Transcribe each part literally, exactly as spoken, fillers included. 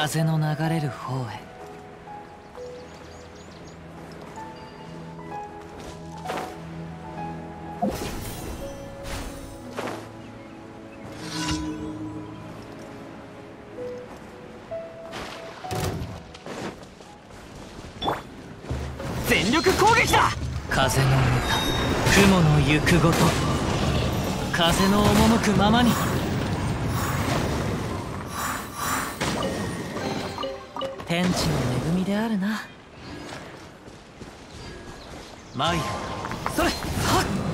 風の流れる方へ。 全力攻撃だ。 風の歌、雲の行くごと、風の赴くままに。天地の恵みであるな。参る。それ、はっ。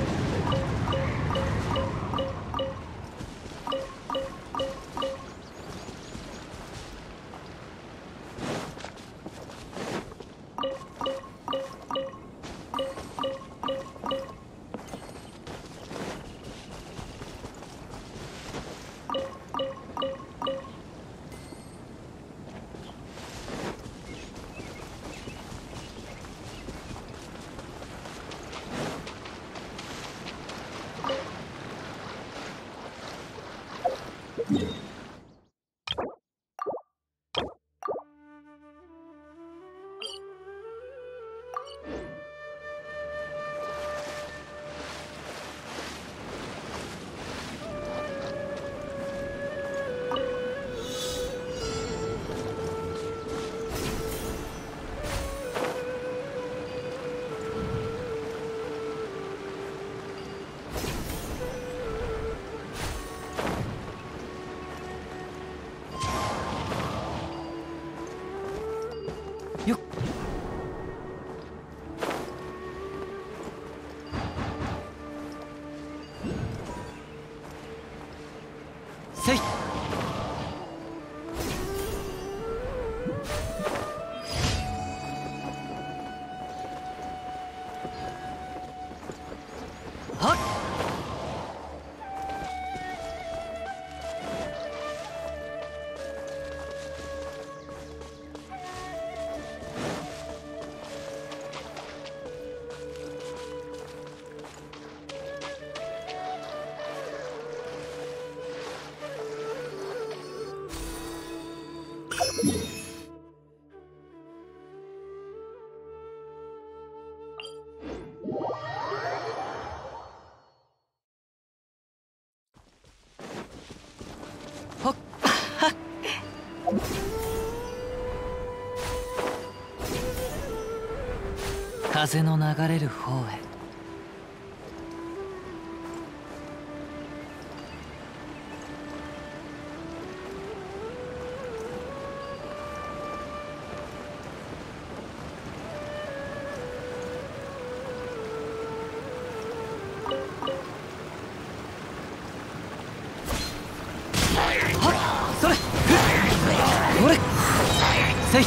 よっ。せい。はっ。ほっはっ。風の流れる方へ。せい。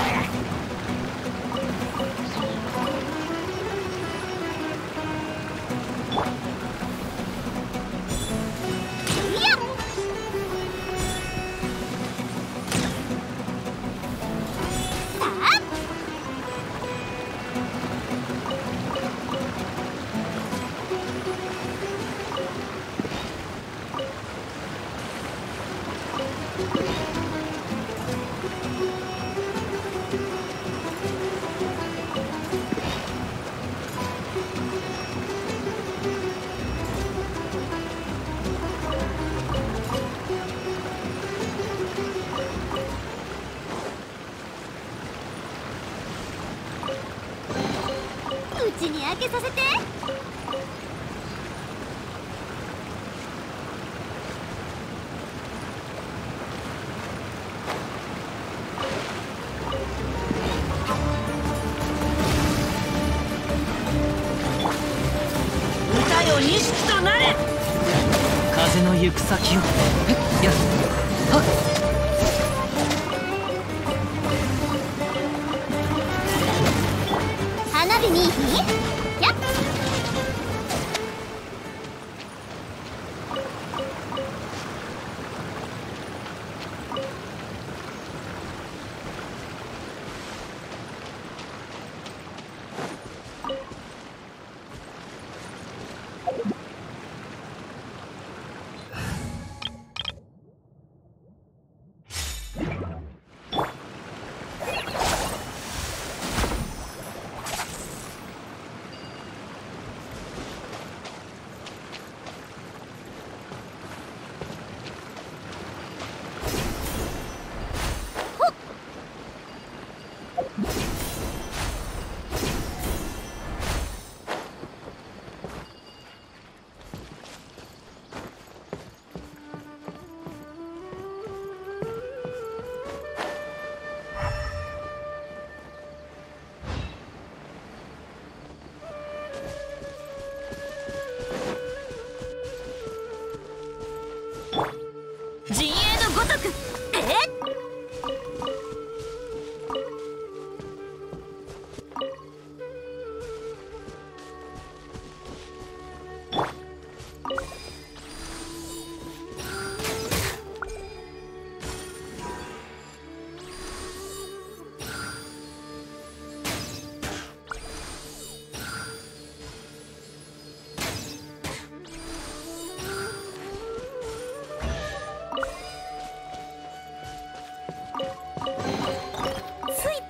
うちに開けさせて。 歌よ錦となれ。 風の行く先を。やっはっ。 花火にやっ。 you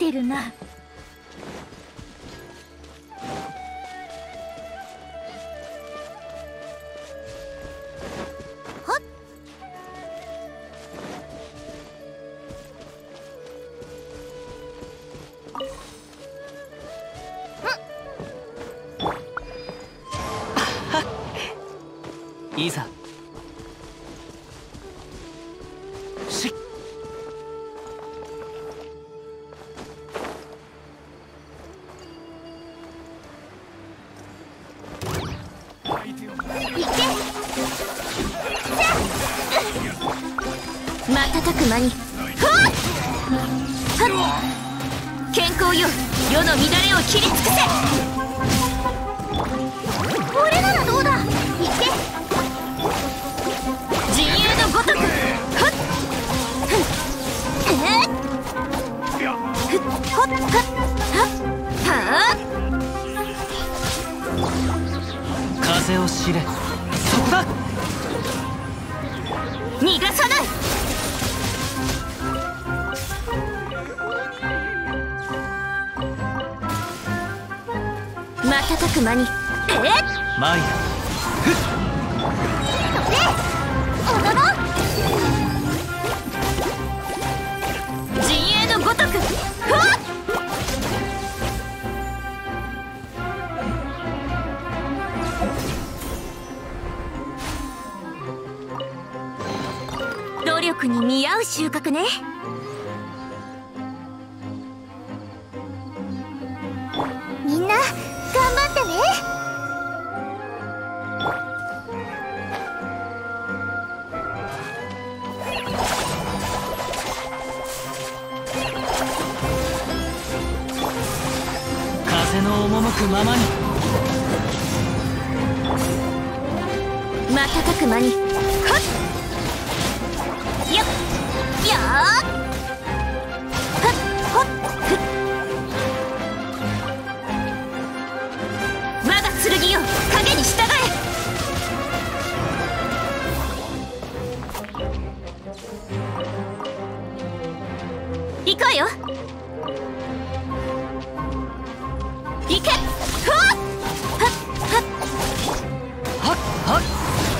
てるな。 いざしっ瞬く間にはっ健康よ、世の乱れを切り尽くせ。これならどうだ。いけ陣営のごとく。はっえっふっほっはっはっ風を知れ。そこだ。 逃がさない。瞬く間に。えっマイヤ踊ろう。陣営のごとく。はっ努力に見合う収穫ね。みんな頑張ってね。 風の赴くままに。 瞬く間に。はっよっよーっはっほっふっ我が剣よ、影に従え。行くわよ。行け。はっはっはっはっはっ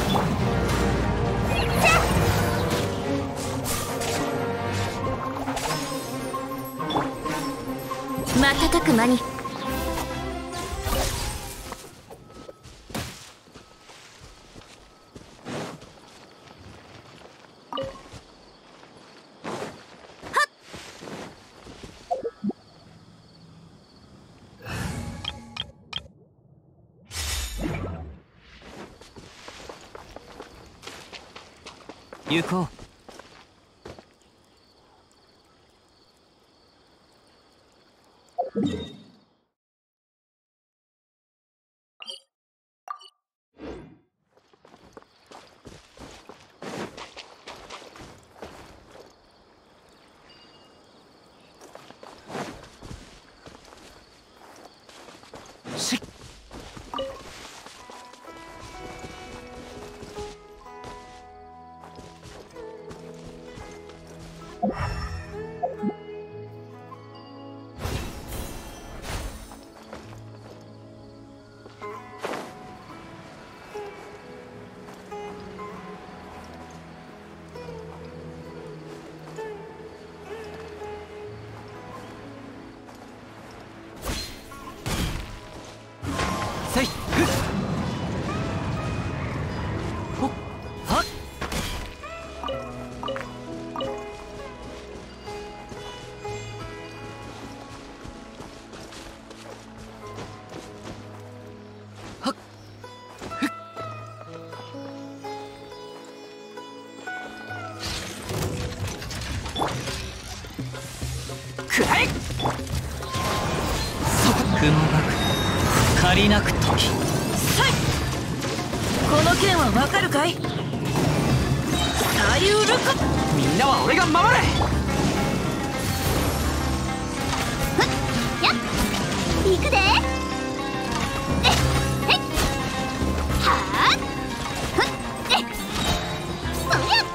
瞬く間に。 行こう。しっせいふっほっはっはっふっくらえ。そこ雲がく借りなく時。 この剣はわかるかい。左右ルコ。 みんなは俺が守れ。 やっ行くで。えっえっはーっふっえっそりゃ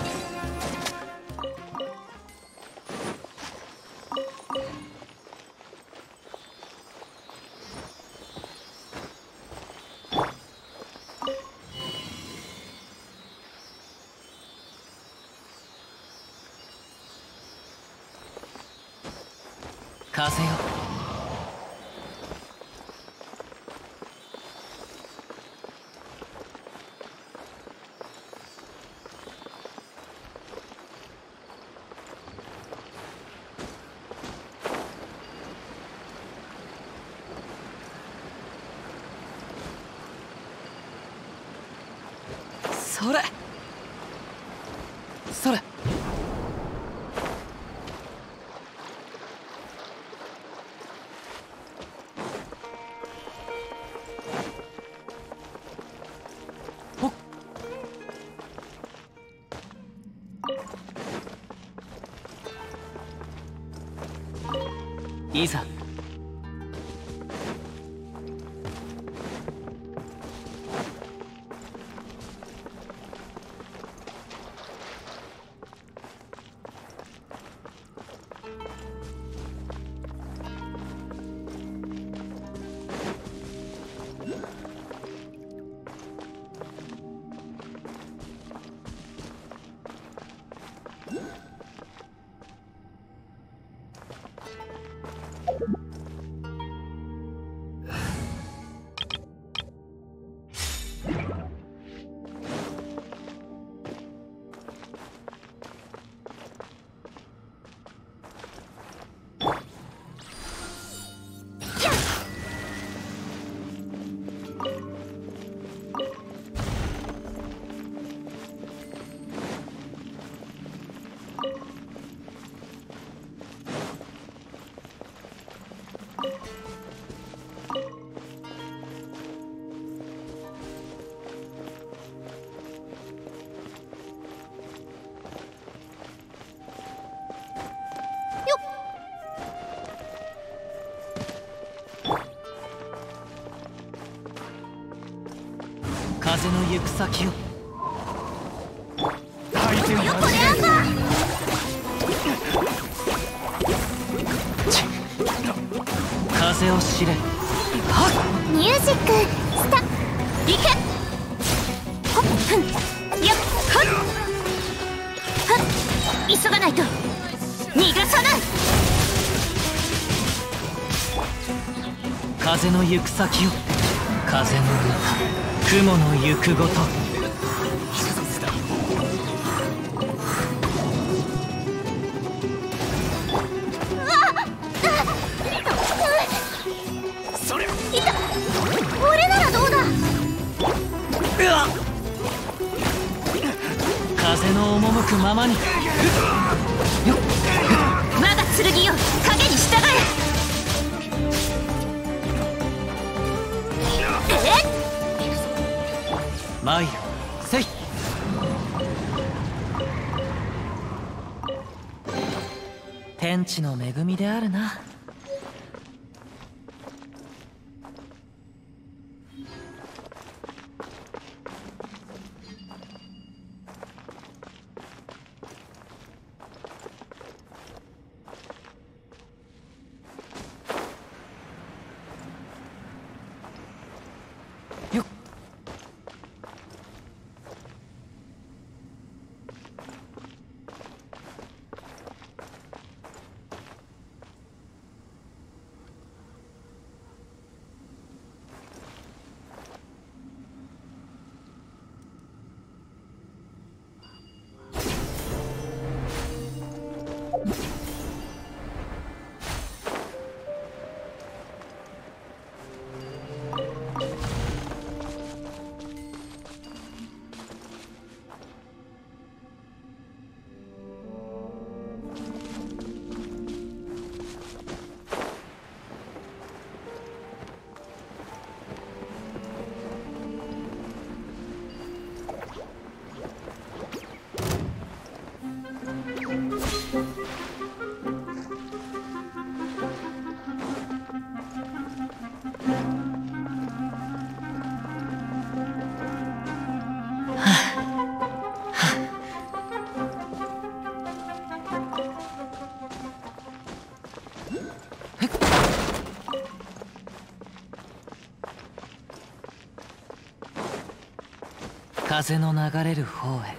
風よ。それそれ。ほっ。いざ。風の行く先を。相手が風を知れ。はっ。 ミュージックスタ行け。ほっふんよっはっはっ。急がないと逃がさない。 風の行く先を。風の歌、雲の行くごと。 それいた。俺ならどうだ。 うわっ。風の赴くままに。よっ。 我が剣よ、影に従え。 参るせい。天地の恵みであるな。よっ。風の流れる方へ。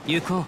行こう。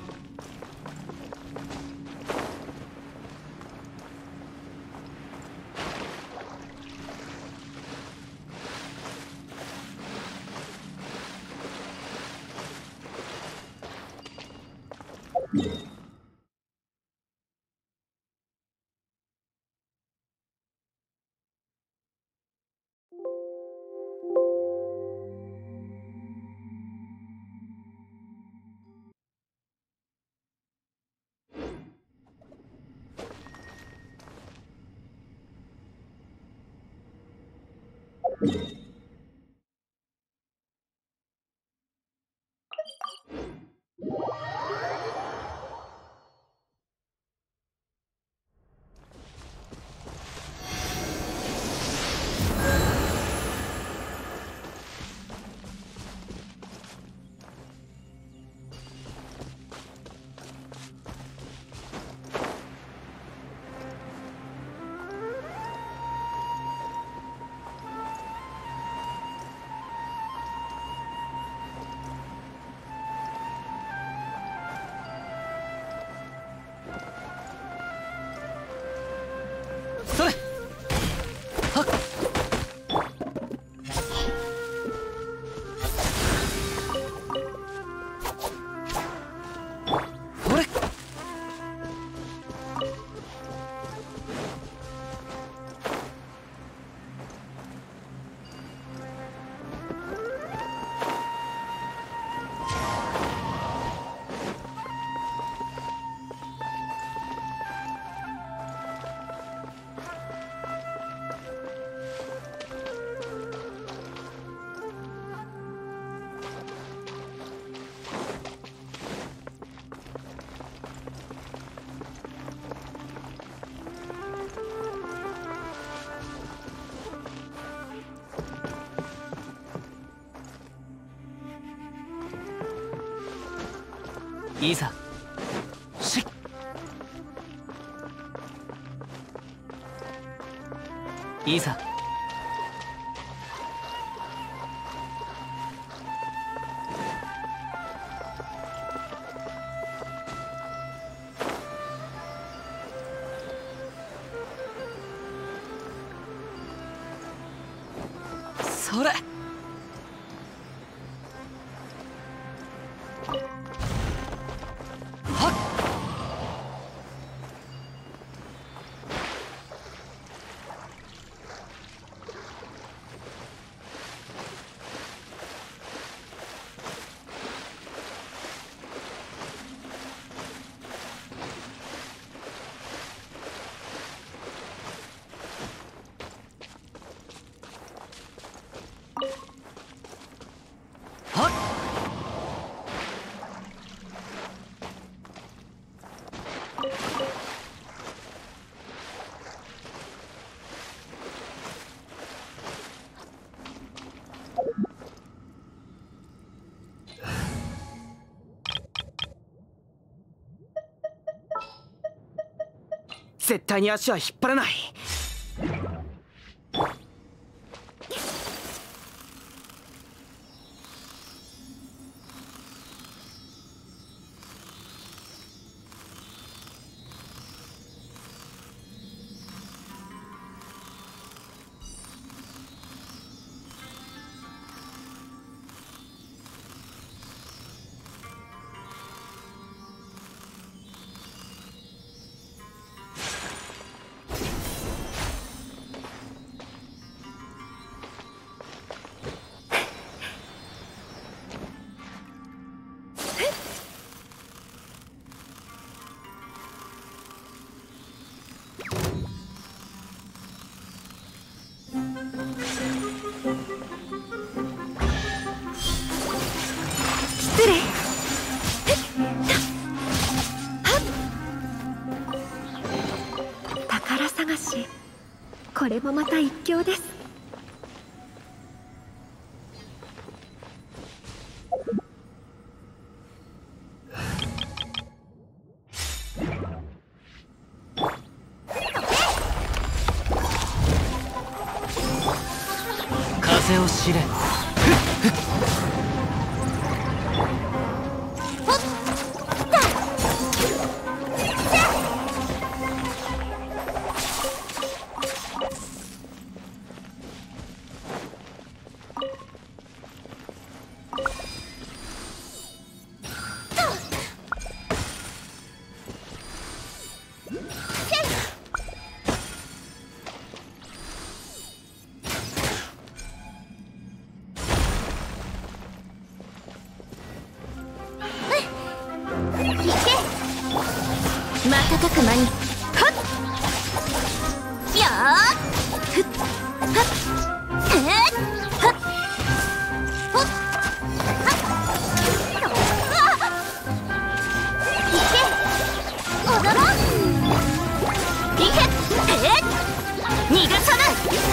それはっほれいざしっいざそれ絶対に足は引っ張らない。 宝探し、これもまた一興です。 風を知れ。 瞬く間に。はっよーふっはっえーはっほっはっいけ踊ろういけえー逃がさない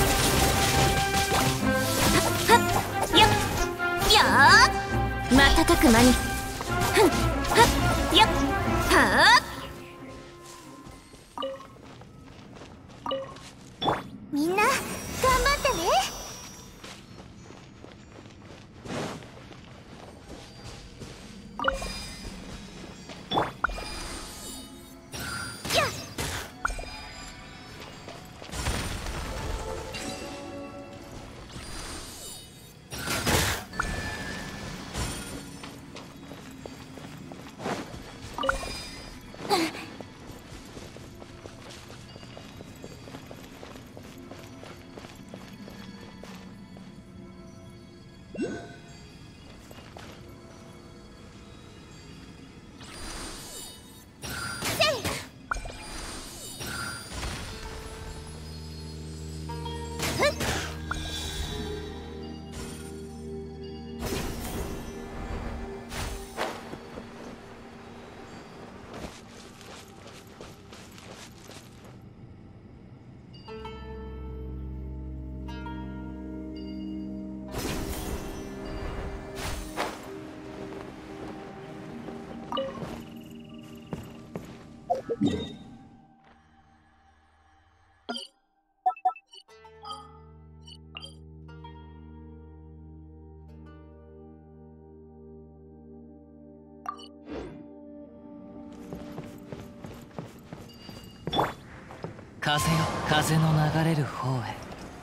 はっよっよー瞬く間にふんはっよっはっみんな頑張ってね。やっ風よ、風の流れる方へ。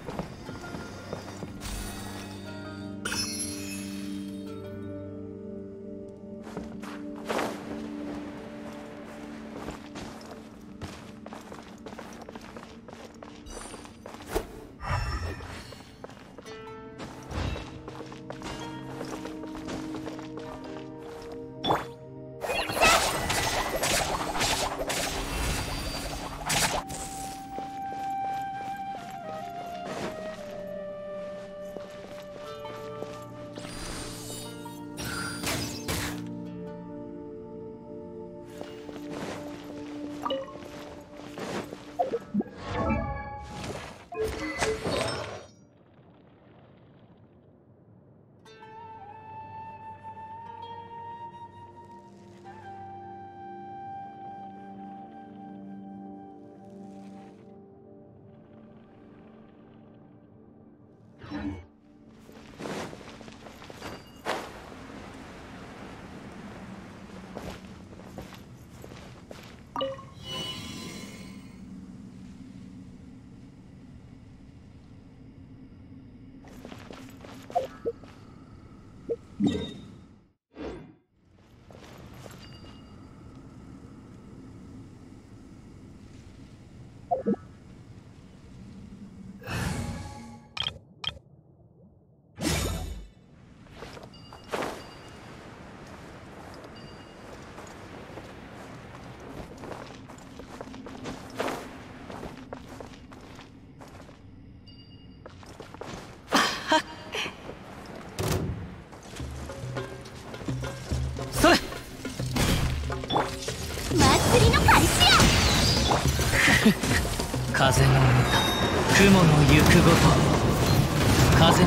風の歌、雲の行くごと。風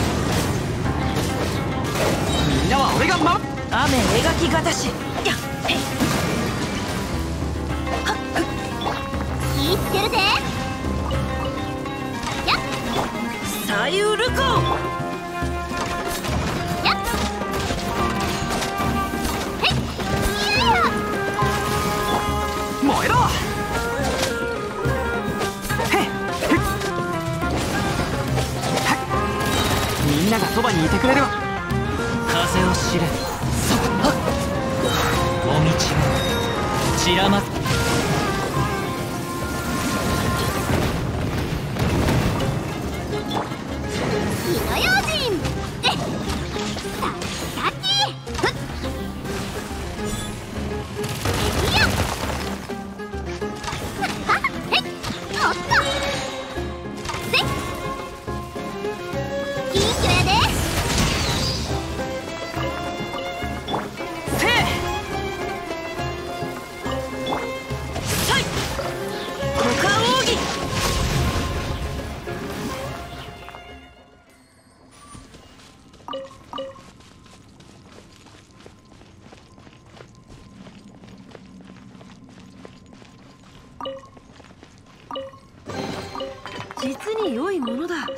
みんなは俺が守る。雨描きがたし。やっへいはっふっ気ぃつけるぜ。やっさゆるこやっへいいやや燃えろ。みんながそばにいてくれるわ。風を知れ。そはっお道を散らまっ火の用心えっさっさきふっいや実に良いものだ。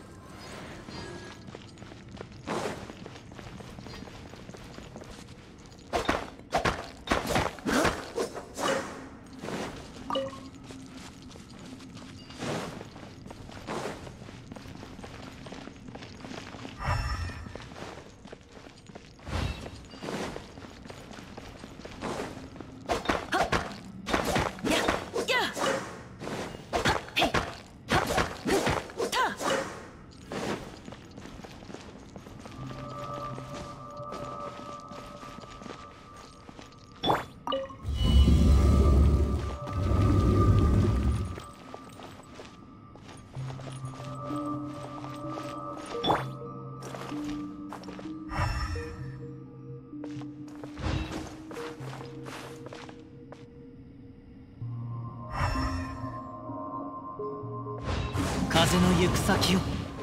風の行く先を。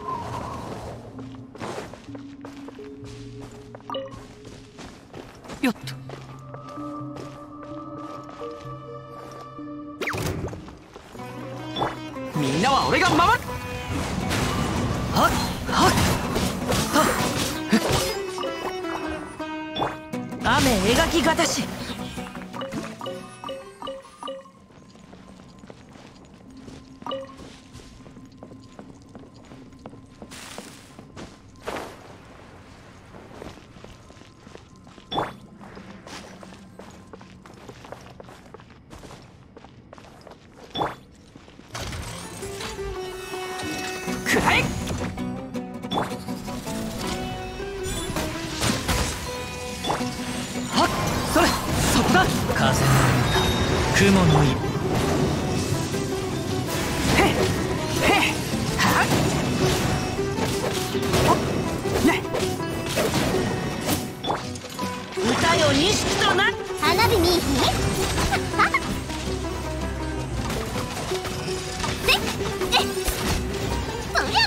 よっと。みんなは俺が守る。はっはっはっ。雨描きがたし。風の歌、雲の色。へっへっはっおっね歌よ錦とな。 花火見いひんでえそりゃ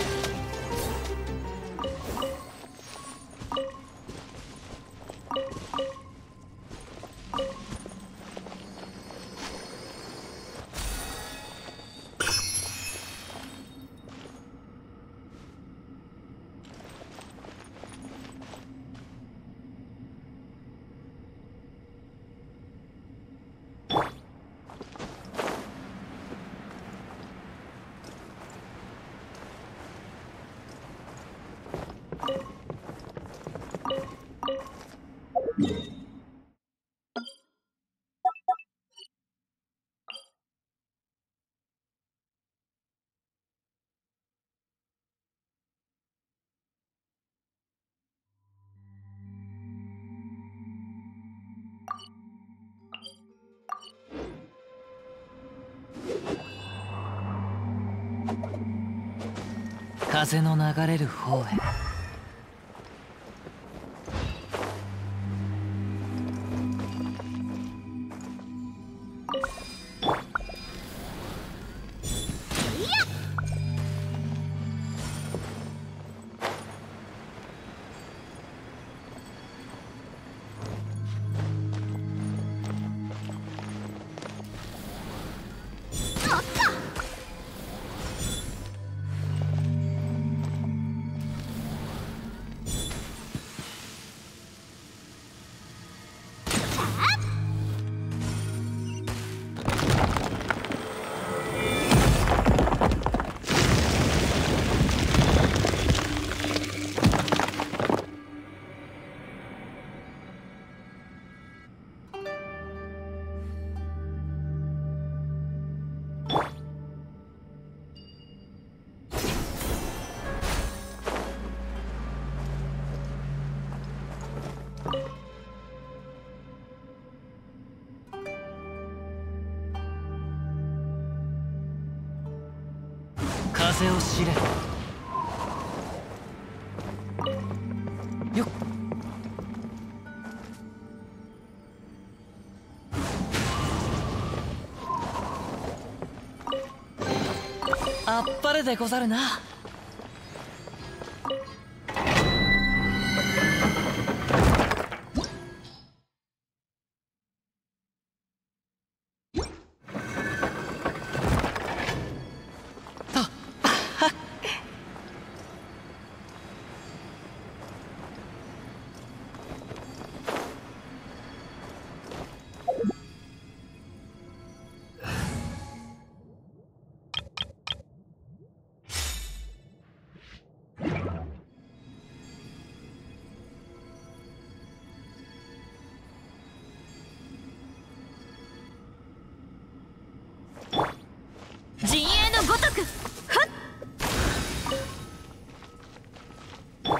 風の流れる方へ。風を知れ。よっ。あっぱれでござるな。 陣営のごとく。ふっ。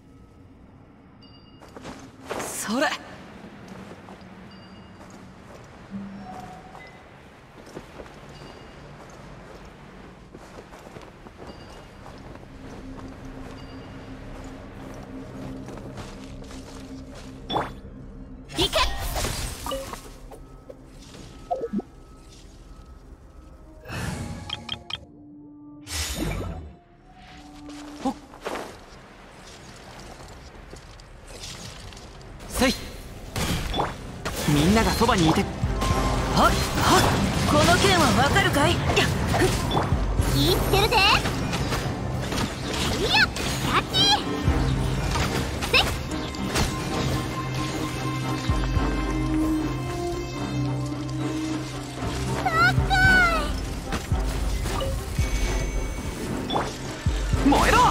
それ。 行け。 せい。みんながそばにいて。はっはっ。 この件はわかるかい。言ってるぜ。いや、キャッチー。せっ。高い。 燃えろ。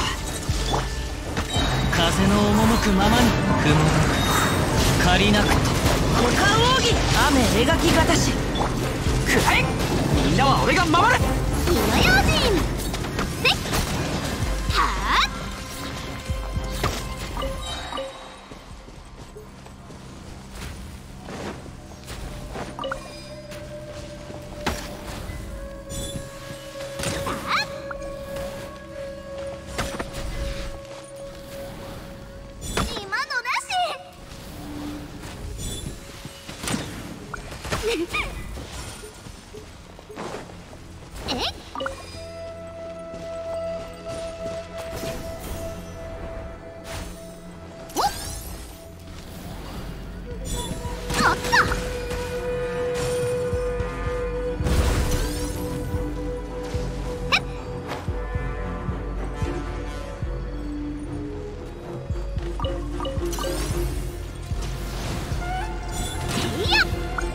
風の赴くままに雲の借りなくと。 股間奥義。雨描きがたし。 くらえ。みんなは俺が守る。 火の用心。せっ。はあ。今のなし。えっ。おっ。おっと。へっ。いや。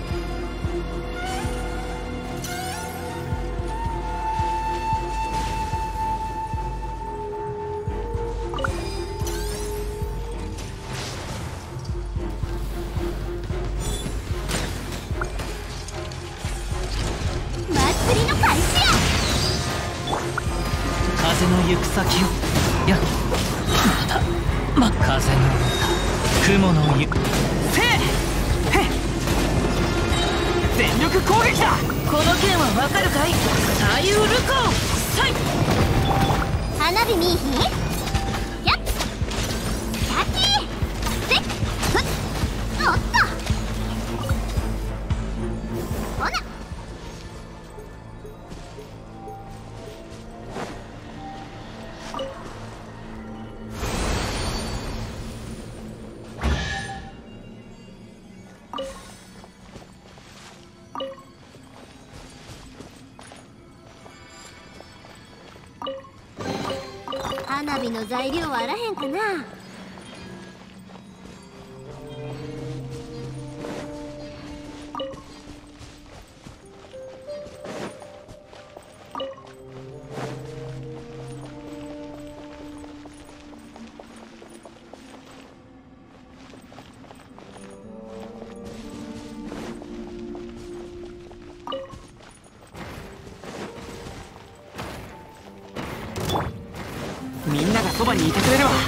祭りの開始や。 風の行く先を。いやまだま風の雲の行く。せえ。へっ。全力攻撃だ。 この件はわかるかい。左右ルコー。さい。花火見いひん。やっ。キャッチー。せっ。ふっ。おっと。ほな。花火の材料はあらへんかな。 みんながそばにいてくれるわ。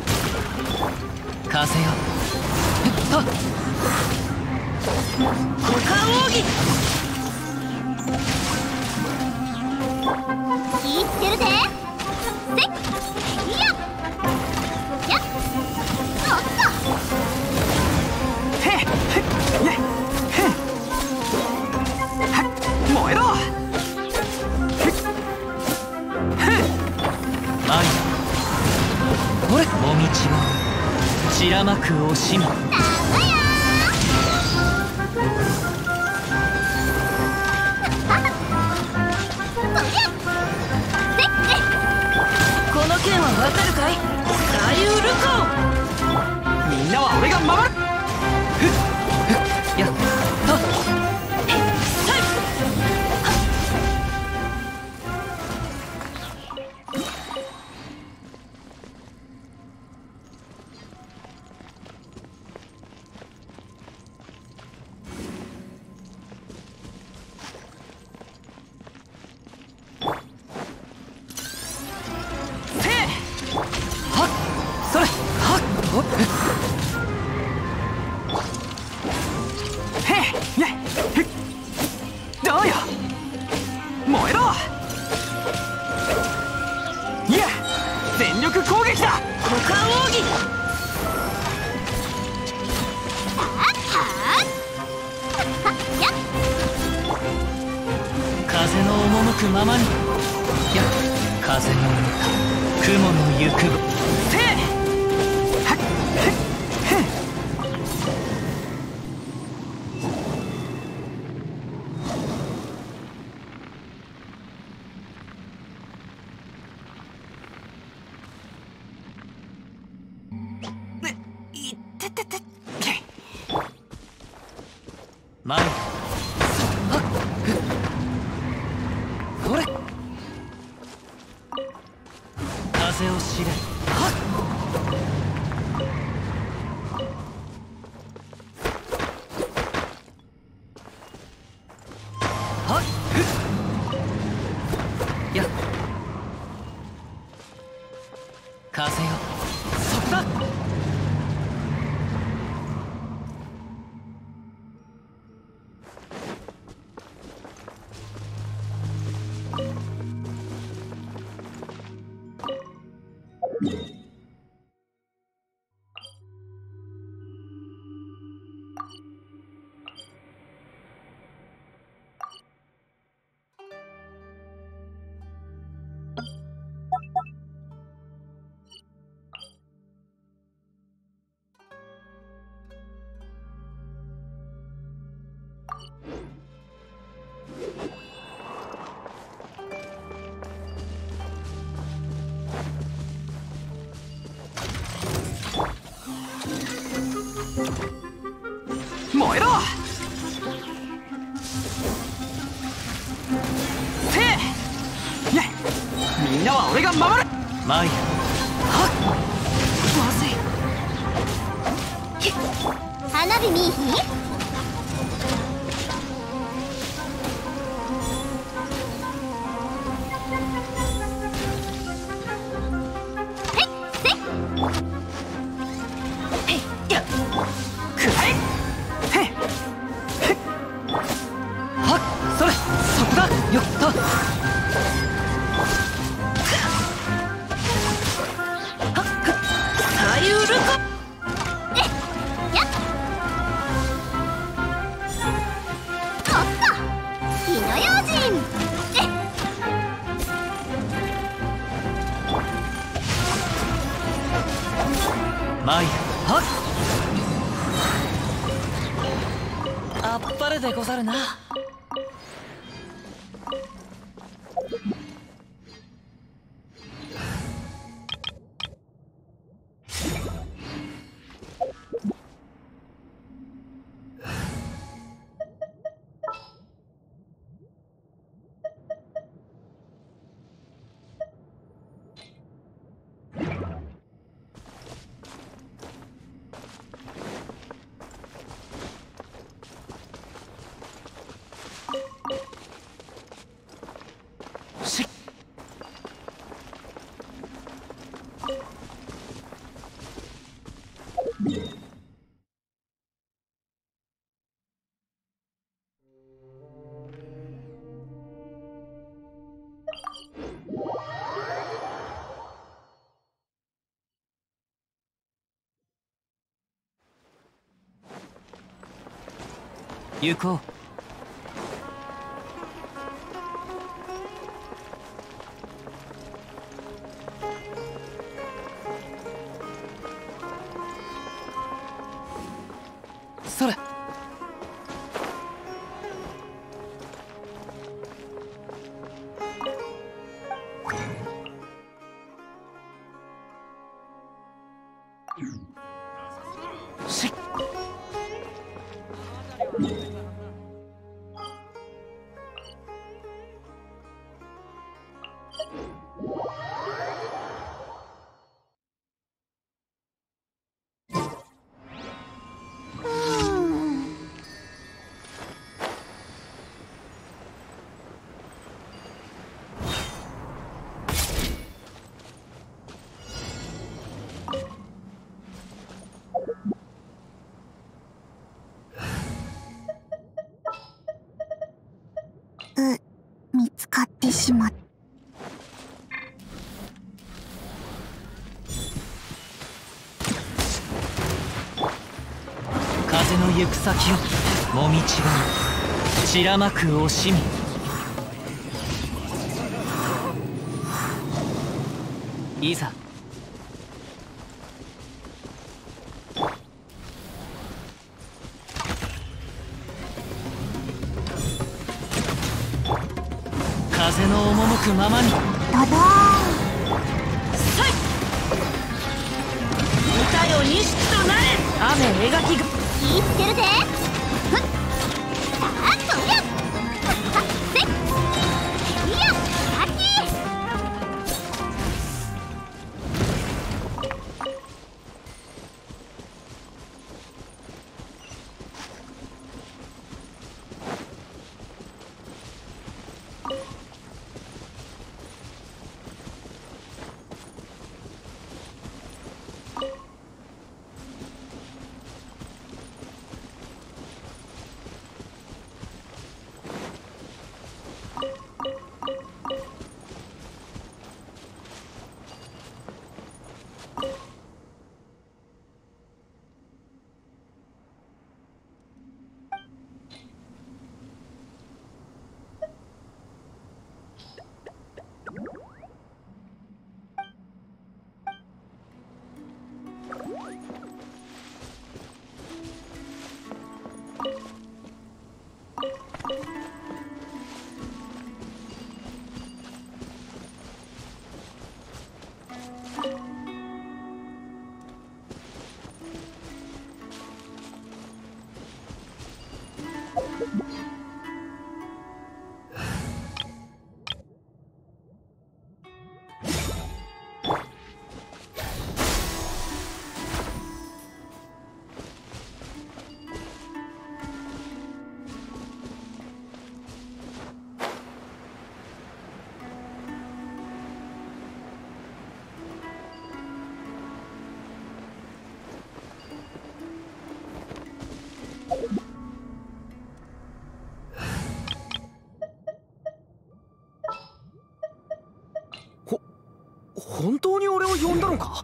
風よ。はっ。 股間奥義。言ってるぜ。せっ。いや。やっ。おっと。 へっへっへっへっ。はっ。燃えろ。へっへっ。愛だ。これもみちを散らまく惜しみ。 だがやこの件はわかるかい。左右ルコー。 みんなは俺が守る。ふっふっ。やっはっ。 さい。 燃えろ。いや、全力攻撃だ。 股間奥義。風の赴くままに。や風の歌、雲の行く。 せい。はっへっへっ。いってってって。 前。これ。風を知れ。はっ。はっ。や。風よ。そこだ。 燃えろ。せい。ね、みんなは俺が守る。 マイヤ。 はっ。まずい。 花火見いひん。 マイヤ。はっ。あっぱれでござるな。行こう。それ。しっ。 使ってしまった。 風の行く先をもみ違う散らまく惜しみ。いざ風の赴くままに。 ドドーン。 さい歌よ錦となれ。 雨描きが言いつけるぜ。ふっさあとりゃはっせっいやあっち。 本当に俺を呼んだのか。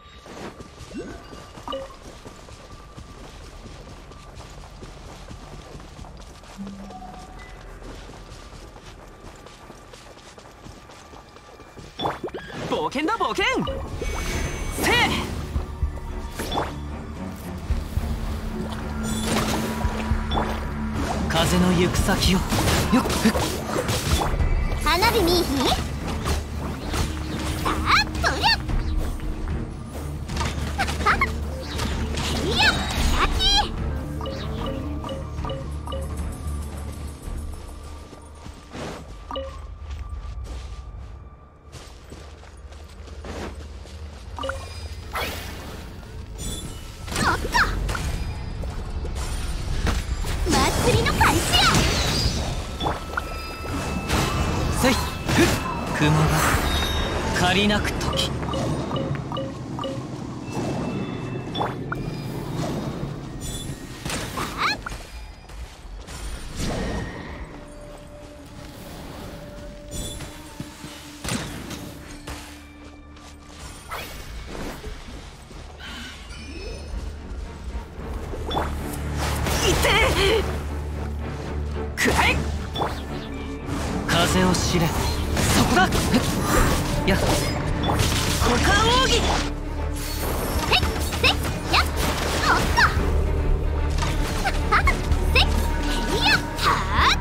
冒険だ冒険。せい風の行く先をよっ花火見いひん。さあとりゃはっいやあっち。おっと祭りの開始や。 せいふっ雲が借りなく時。くらえ風を知れ。そこだ。やっ股間奥義。 せっせっやっおっとはっせっいやは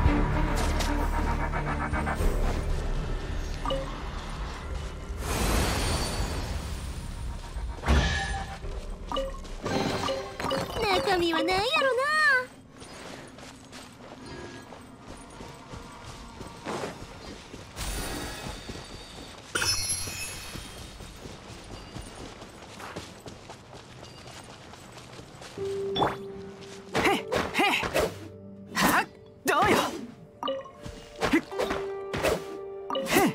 っ中身は何やろな。 へっへっはっどうよ。へっへっ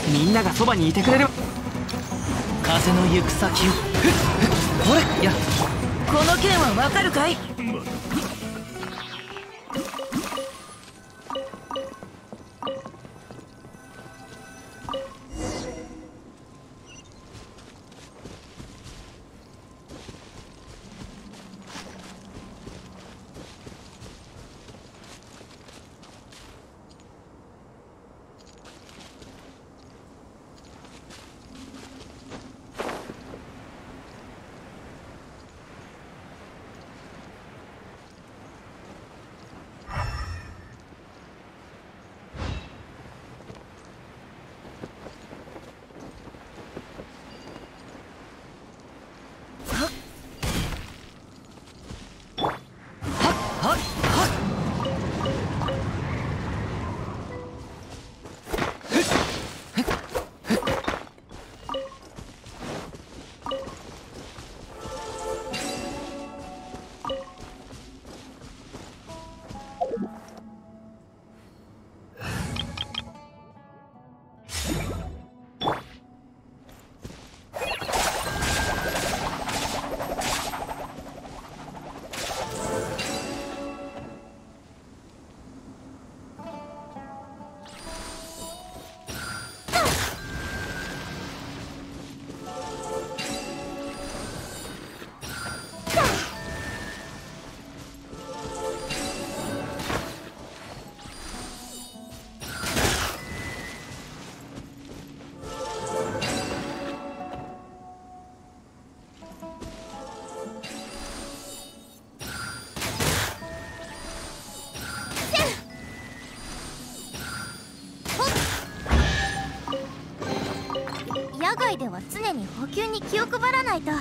みんながそばにいてくれる。風の行く先を。ほれや。 この件はわかるかい？ 野外では常に補給に気を配らないと。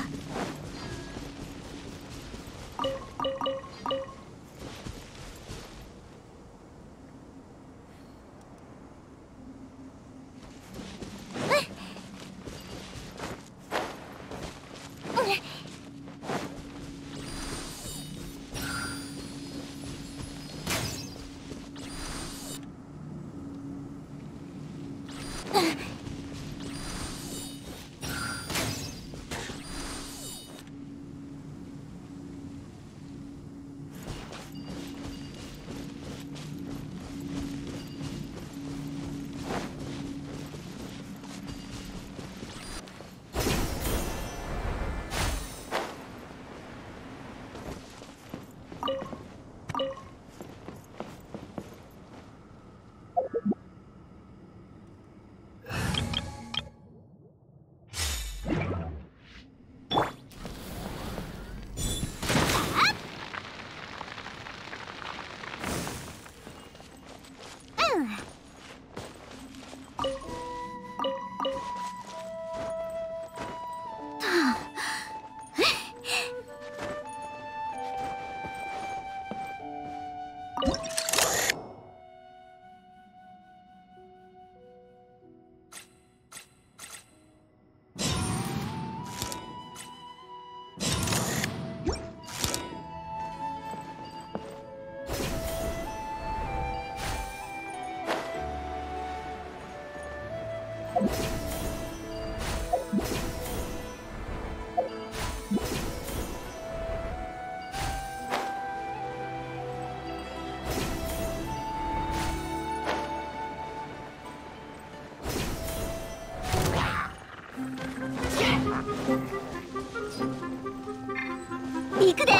行くで。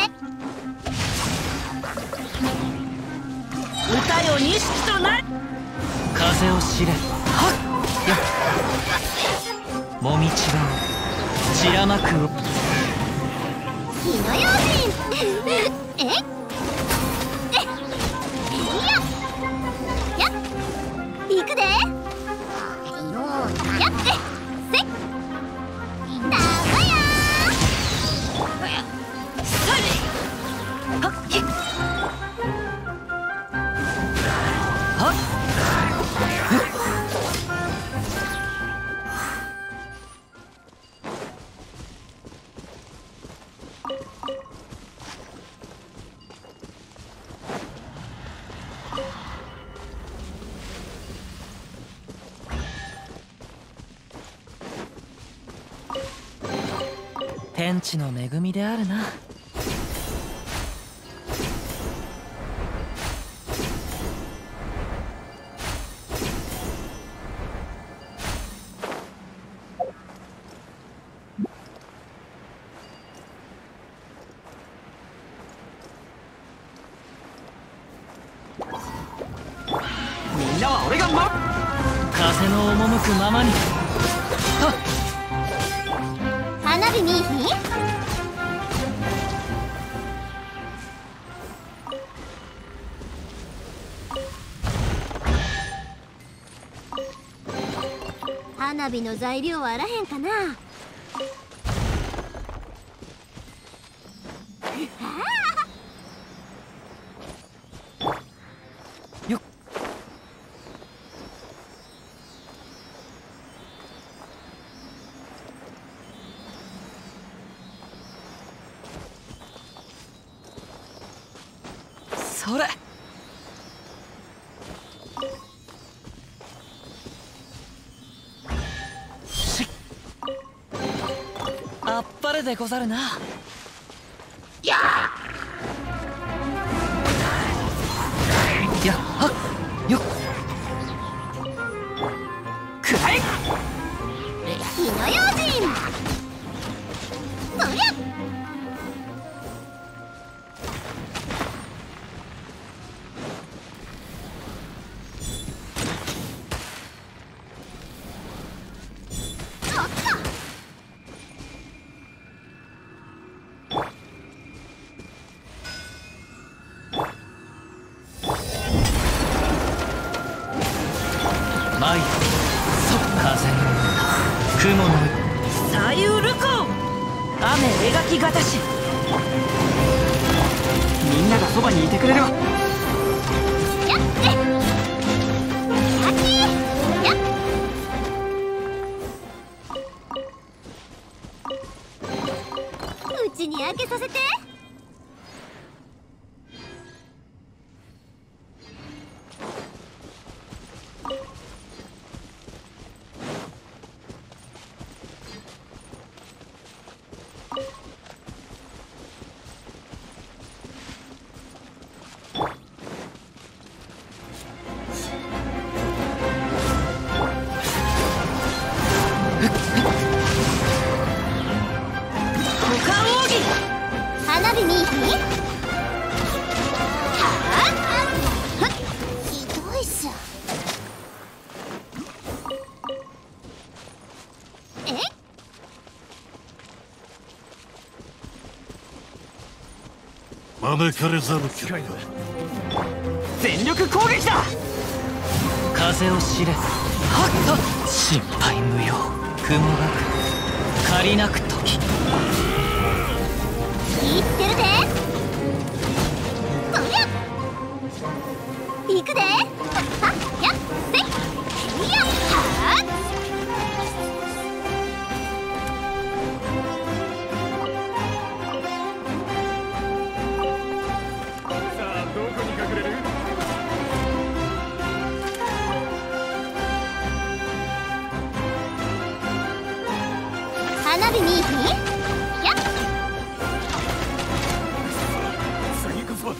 歌よ錦となる。 風を知れ。はっやっもみちが散らまくを。 火の用心えっえいややっ行くで。やってせっだわやされはっけはっ天地の恵みであるな。 みんなは俺が守る。 風の赴くままに。はっ、 花火見いひん。花火の材料はあらへんかな。 よっ。それ。しっ、あっぱれでござるな。ややっはっよっ。 くらえ。 火の用心。そりゃ。 舞、そ風の雲の左右ルコ雨描きがたし。 みんながそばにいてくれれば。 やってやきやっ。うちに開けさせて。花火見いひん。はあ、ひどいっす。え？ 招かれざる機会だ。 全力攻撃だ。 風を知れ。はっはっ、心配無用。雲がく借りなく時。 言ってるで。そりゃ。行くで。はっやっせい。やっはっ。 さあどこに隠れる？ 花火見いひん。やっ。 次こそは。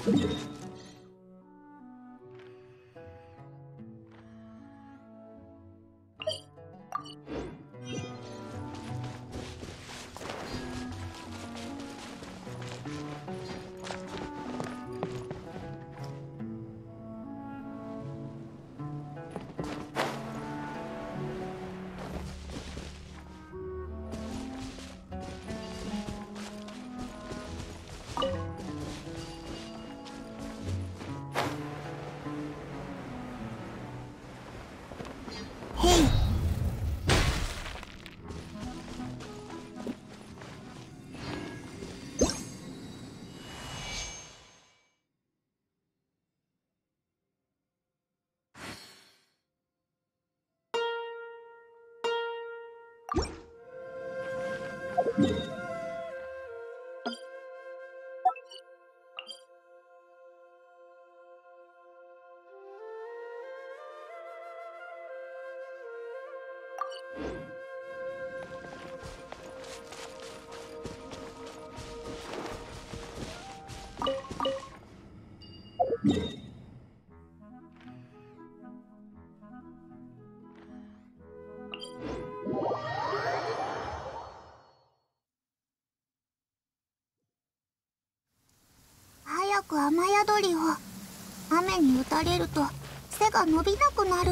早く雨宿りを。雨に打たれると背が伸びなくなる。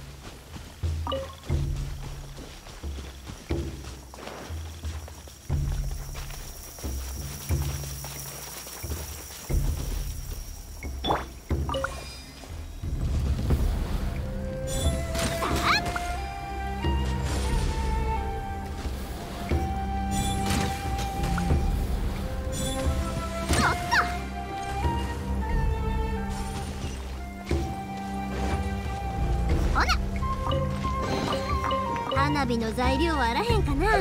花火の材料はあらへんかな。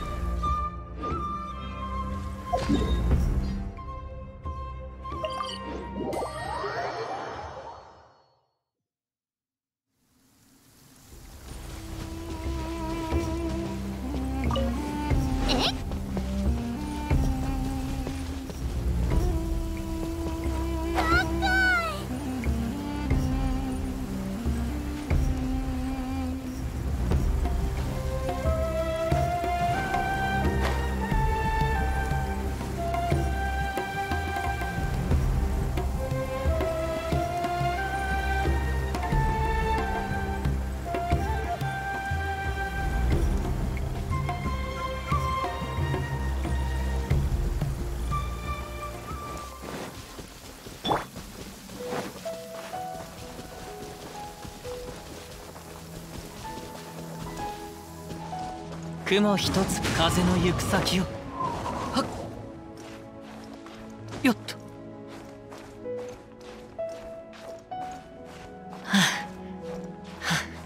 雲一つ風の行く先を。はっよっと。はあはあ。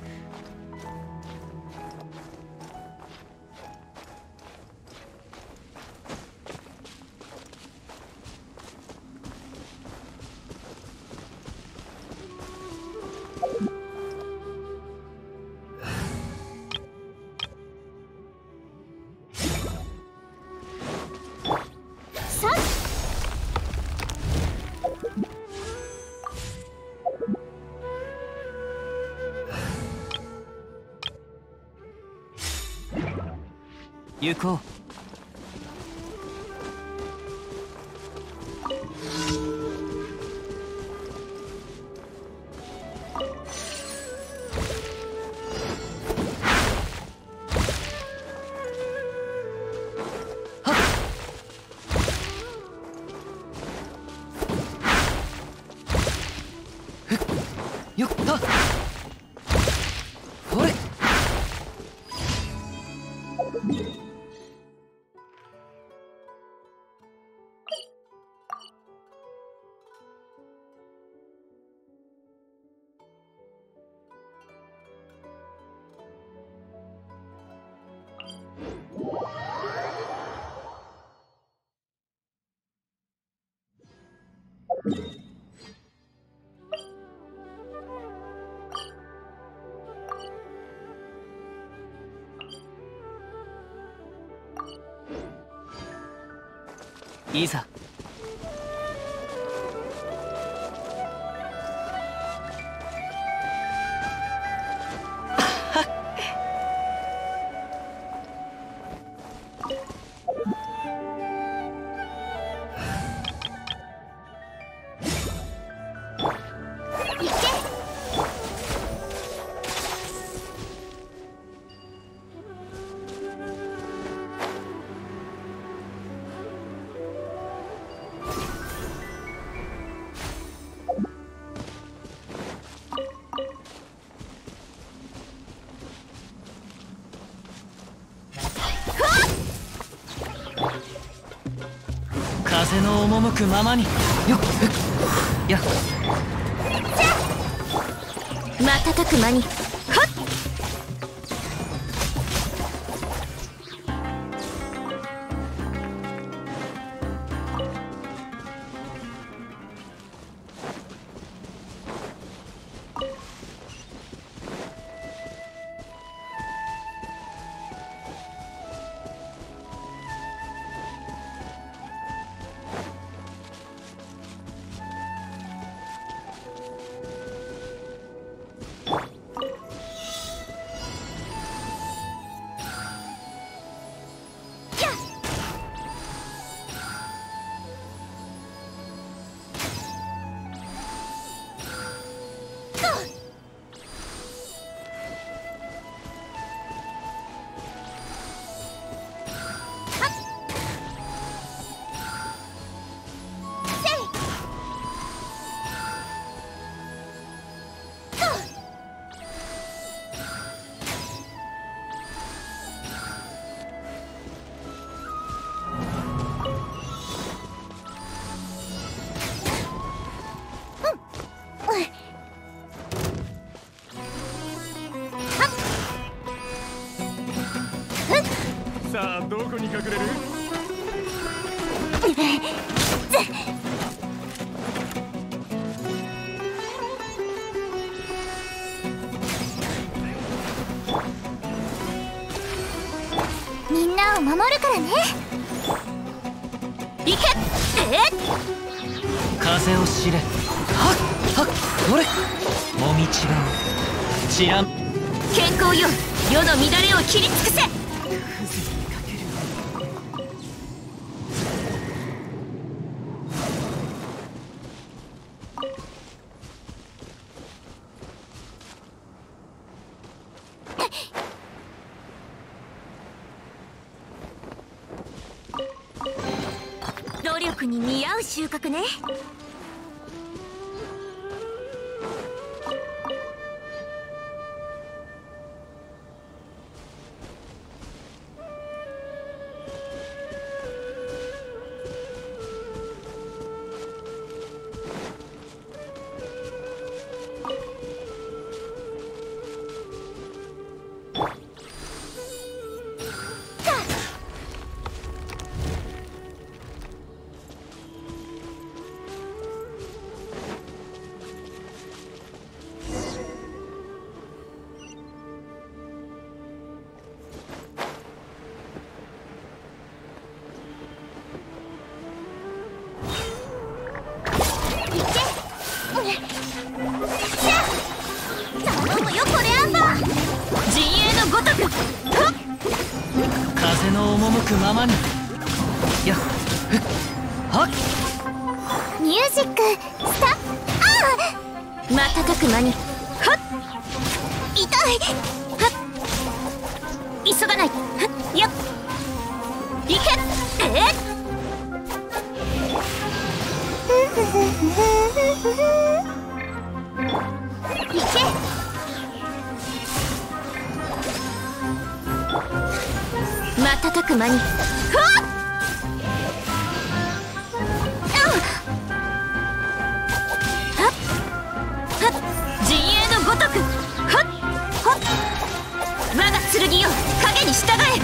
行こう。よっと。ほれ。いざ。 風の赴くままに。よっやっ瞬く間に。はっさあどこに隠れる？ みんなを守るからね。いけ。えっ風を知れ。はっはっどれもみちがうちらん。 健康よ、世の乱れを切り尽くせ。努力に見合う収穫ね。頼むよこれアンバー。陣営のごとく。 風の赴くままに。やっふっはっミュージックスタート。ああ瞬く間に。はっ痛い。はっ急がない。はっやっいけ。えっいけ。瞬く間に。ふわっはっはっ陣営のごとく。はっはっ我が剣よ影に従え。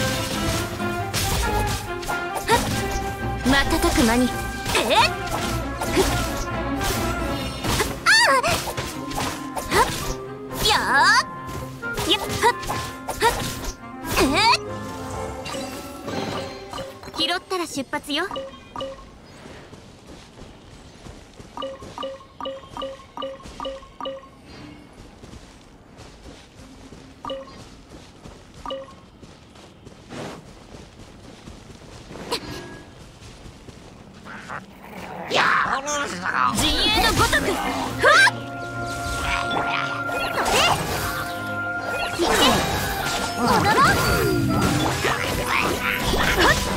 はっ瞬く間に。えっふっああはっやーやっはっはっえっ拾ったら出発よ。陣営のごとく。ふわっいけ踊ろう。はっ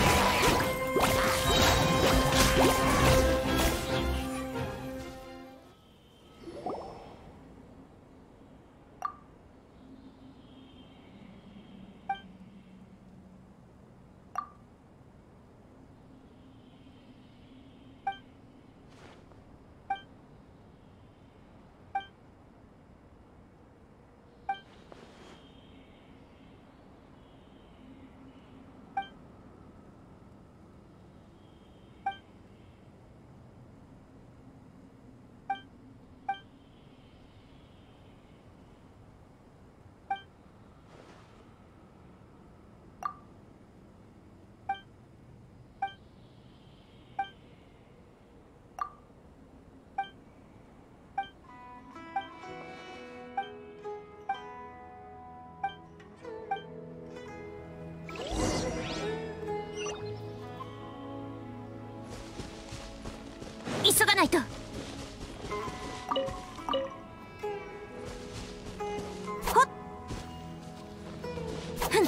急がないと。ほっふん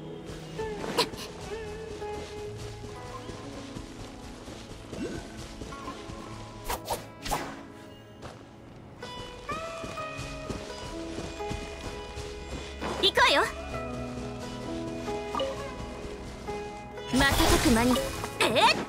行くわよ。瞬く間にえっはっ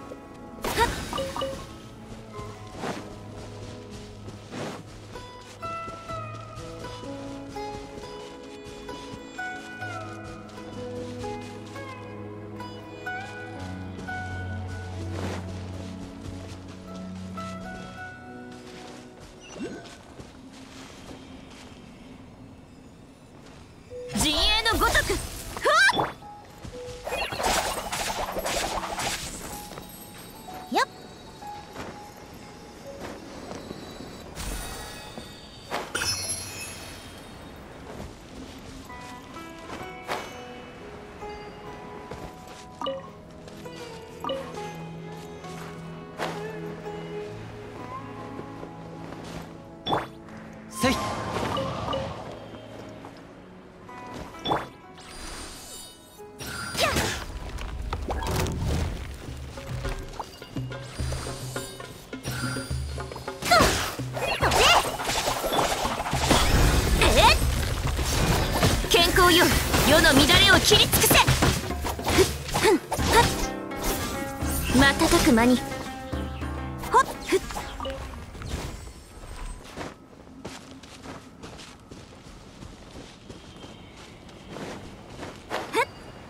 陣営のごとくふわっよっせい。 健康よ、世の乱れを切り尽くせ。ふっふんはっ瞬く間にほっふっふっ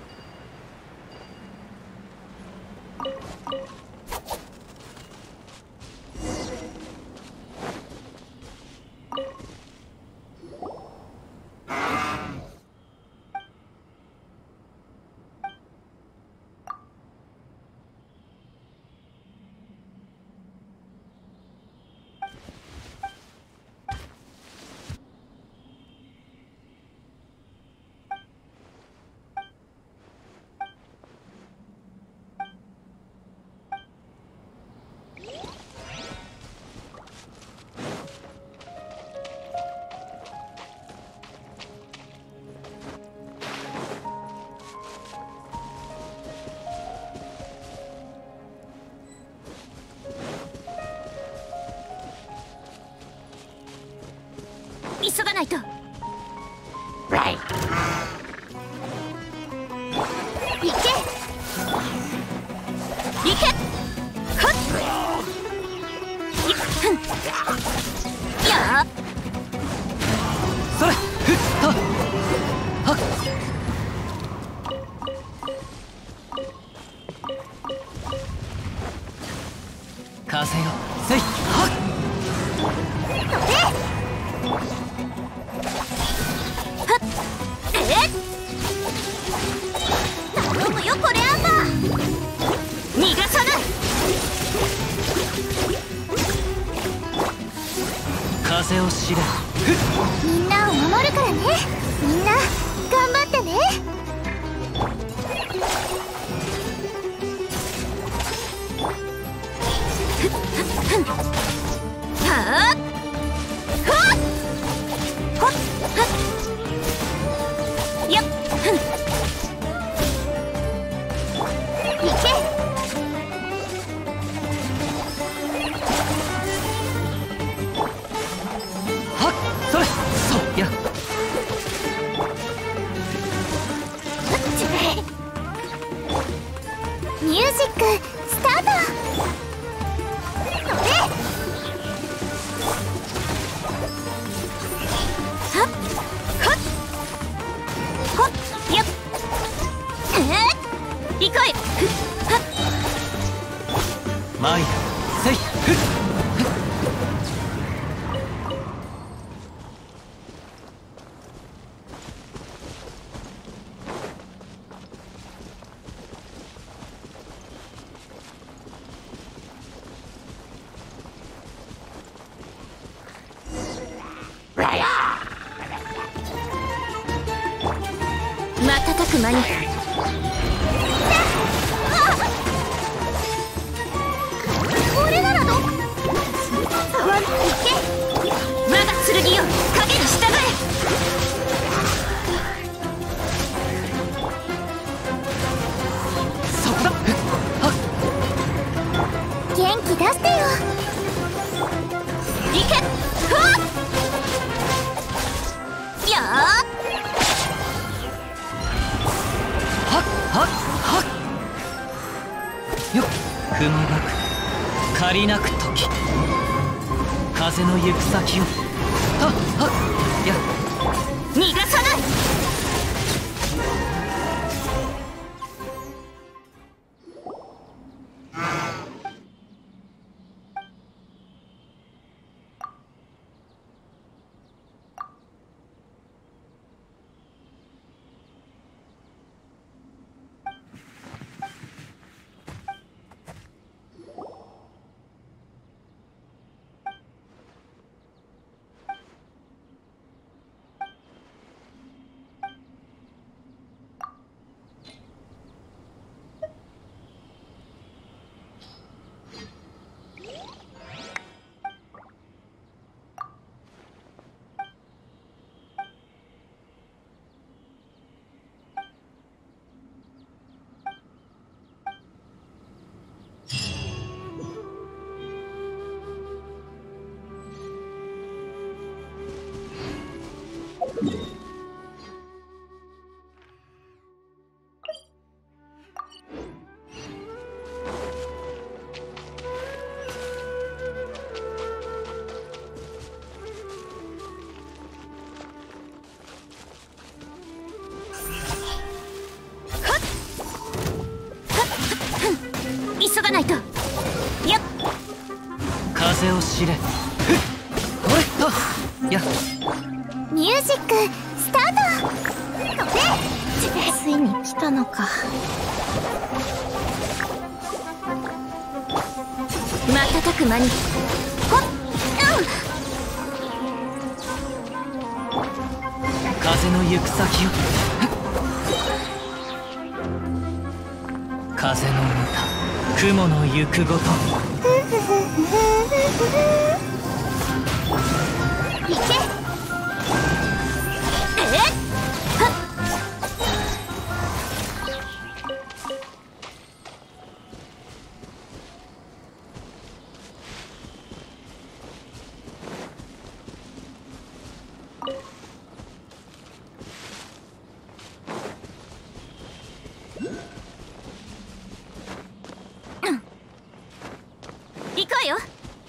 急がないと。いけいけはっいふんやそれふっはっはっ風よせいはっえっ頼むよこれアンバー逃がさない。 風を知れふっみんなを守るからね。みんな頑張ってね。 はあふわっほっはっよっふんいけはっそれそうやミュージックスタート。 はっはっほっよっえー行こいふっはっマイせいふっ瞬く間に俺ならど雲がく借りなく時風の行く先をはっはっや逃がさない。急がないと。やっ風を知れ。ほれっとやミュージックスタート。ついに来たのか。瞬く間にほっ、 うん、風の行く先を風の歌雲の行くごと行け。えっはっ行くわよ。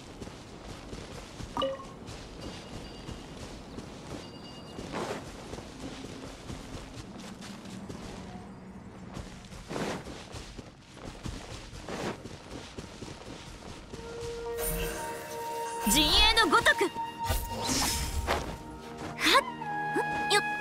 陣営のごとく。はっよっ。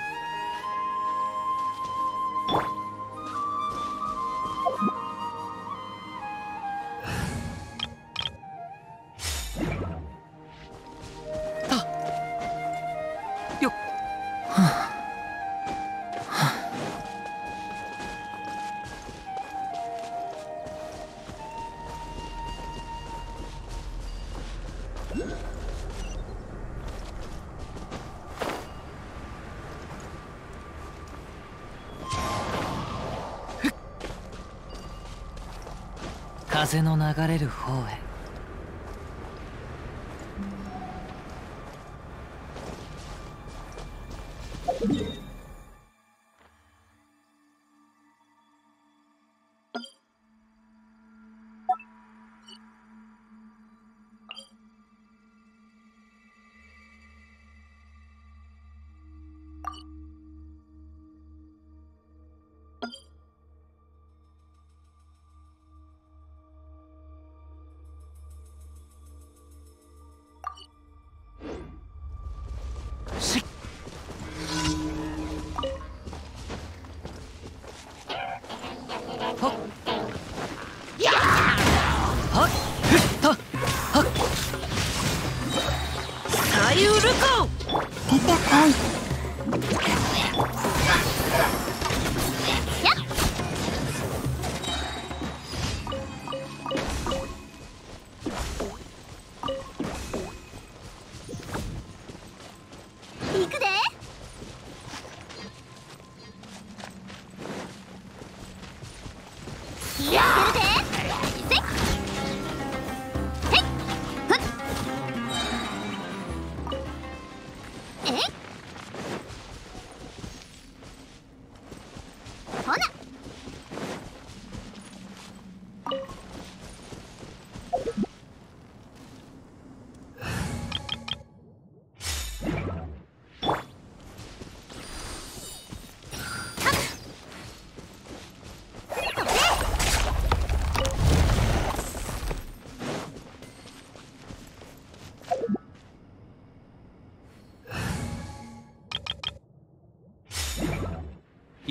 よっ風の流れる方へ。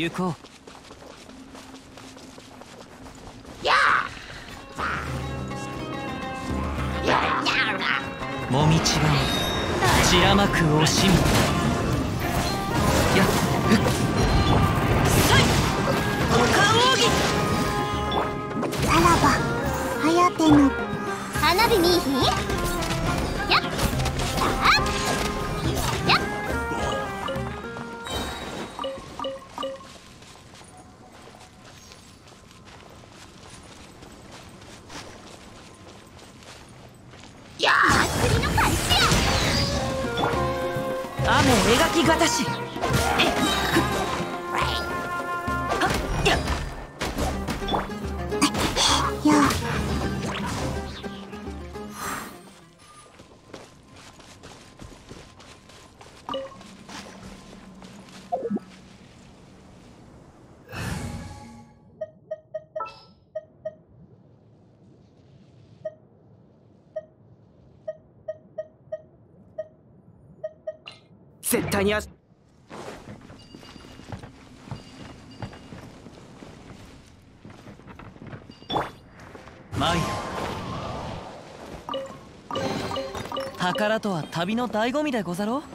行こう。もみちが散らまく惜しみ。やっふっさいおか奥義。 さらばはやての花火見いひん。やっさあやっ祭りの開始や。 雨描きがたし。 や絶対にあマイル。宝とは旅の醍醐味でござろう。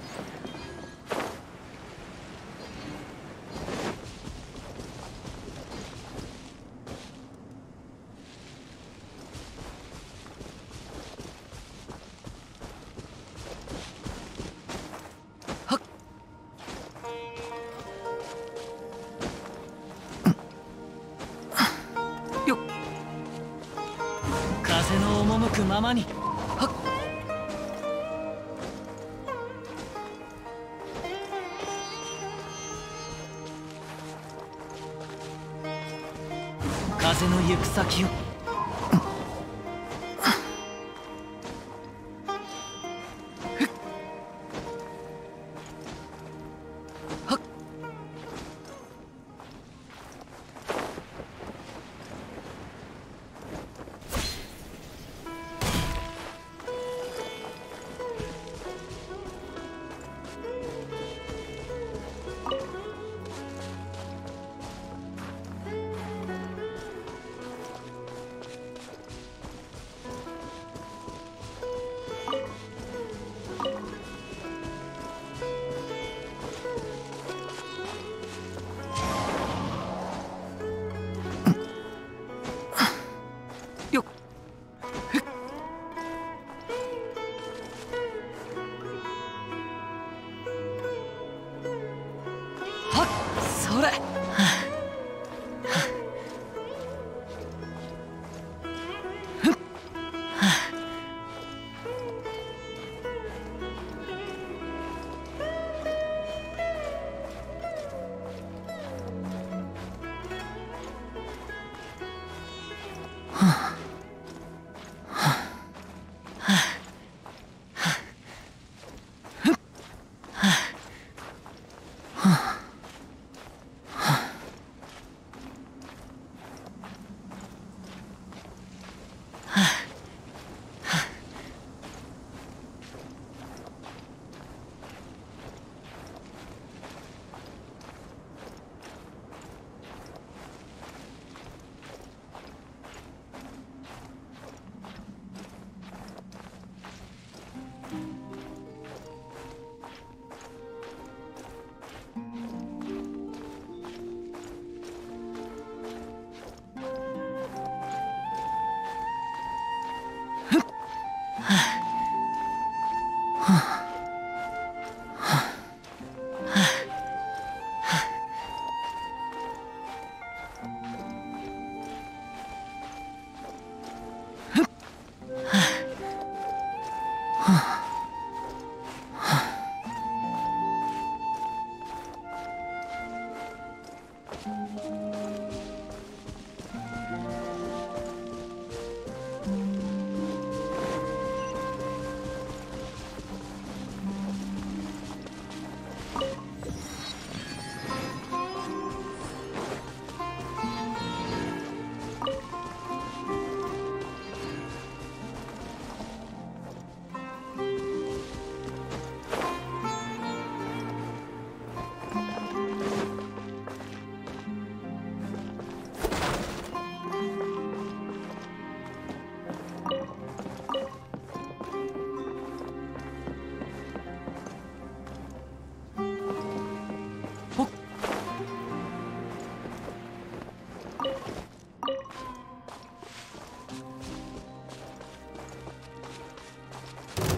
風の赴くままに。はっ風の行く先を。それ。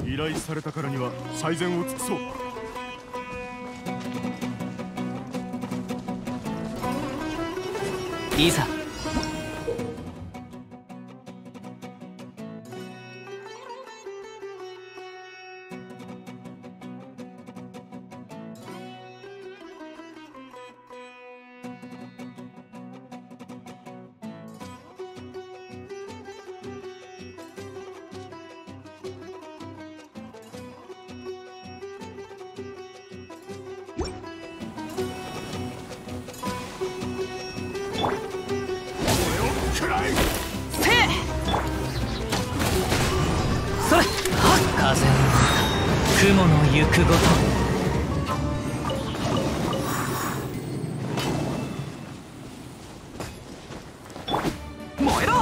依頼されたからには最善を尽くそう。 いざ。風の雲の行くごと。 燃えろ。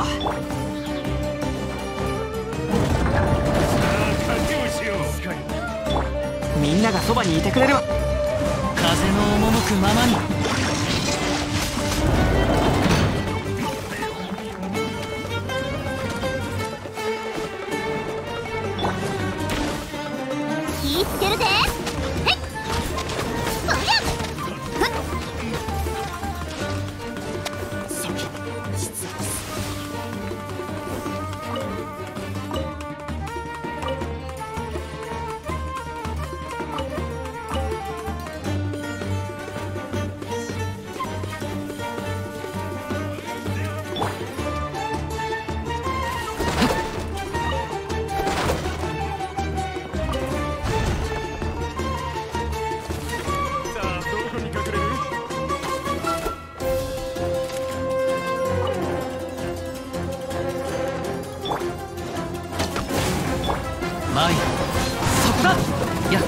みんながそばにいてくれる。 風の赴くままに。 気ぃつけるぜ。へっそりゃふっ前そこだ。やっ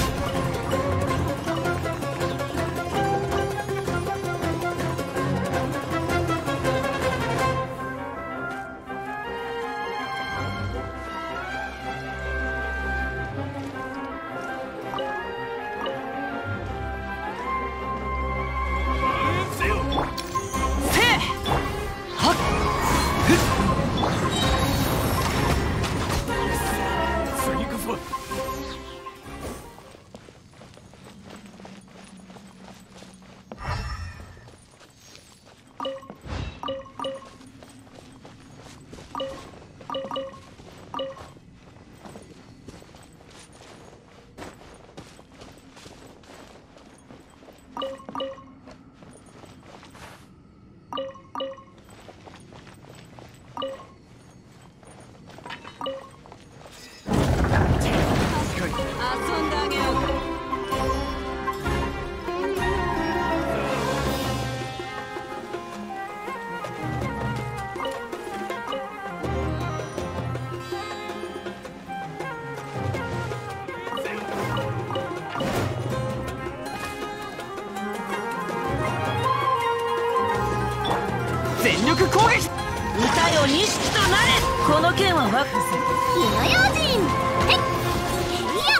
全力攻撃。 歌よ錦となれ。この剣はワックス。 火の用心。へっへいや